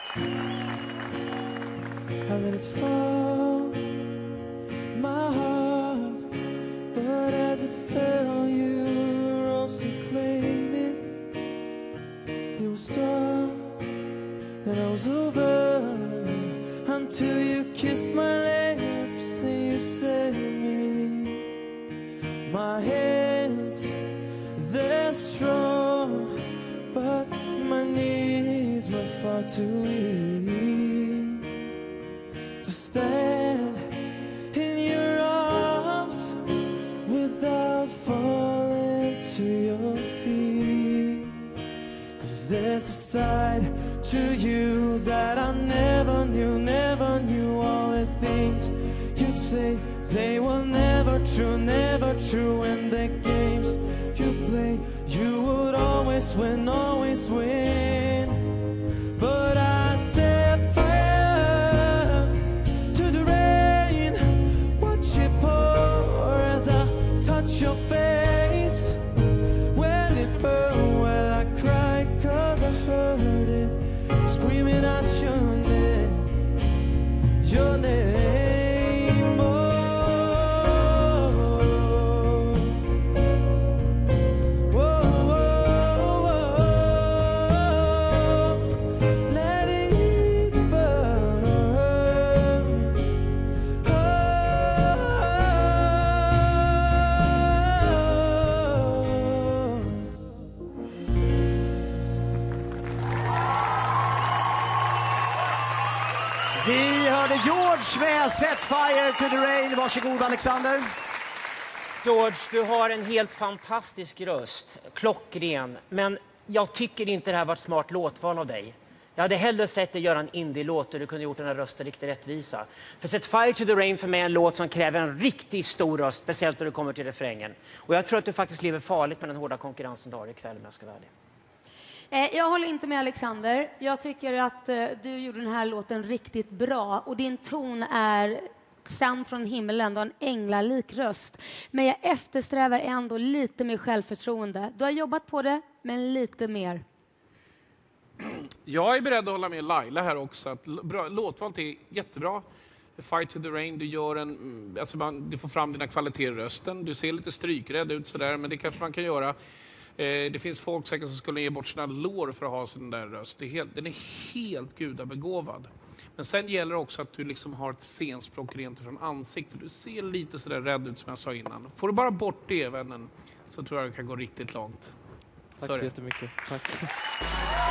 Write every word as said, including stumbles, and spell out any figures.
I let it fall, my heart, but as it fell, you rose to claim it. It was dark, and I was over, until you kissed my lips and you said me. My hands, they're strong, but my knees were far too weak to stand in your arms without falling to your feet. 'Cause there's a side to you that I never knew, never knew. All the things you'd say, they were never true, never true. And the games you play, you would always win, always win. But I set fire to the rain, watch it pour as I touch your face. When it burned, well I cried 'cause I heard it screaming out your name, your name. Oh, oh, oh, oh, let it burn. Oh, Vi hörde George med Set Fire to the Rain. Varsågod Alexander. George, du har en helt fantastisk röst. Klockren. Men jag tycker inte det här var ett smart låtval av dig. Jag hade hellre sett dig göra en indie-låt och du kunde gjort den här rösten riktigt rättvisa. För Set Fire to the Rain för mig är en låt som kräver en riktigt stor röst. Speciellt när du kommer till refrängen. Och jag tror att du faktiskt lever farligt med den hårda konkurrensen du har ikväll, om jag ska vara ärlig. Eh, Jag håller inte med Alexander. Jag tycker att eh, du gjorde den här låten riktigt bra. Och din ton är sänd från himlen. Du har en änglalik röst. Men jag eftersträvar ändå lite mer självförtroende. Du har jobbat på det, men lite mer. Jag är beredd att hålla med Laila här också. Att l- bra, låtvalet är jättebra. Fight to the Rain, du, gör en, mm, alltså man, du får fram dina kvaliteter i rösten. Du ser lite strykrädd ut sådär, men det kanske man kan göra. Eh, det finns folk säkert som skulle ge bort sina lår för att ha sin där röst. Det är helt, den är helt gudabegåvad. Men sen gäller det också att du liksom har ett scenspråk rent från ansiktet. Du ser lite sådär rädd ut som jag sa innan. Får du bara bort det, vännen, så tror jag det kan gå riktigt långt. tack Så är så det. jättemycket. Tack.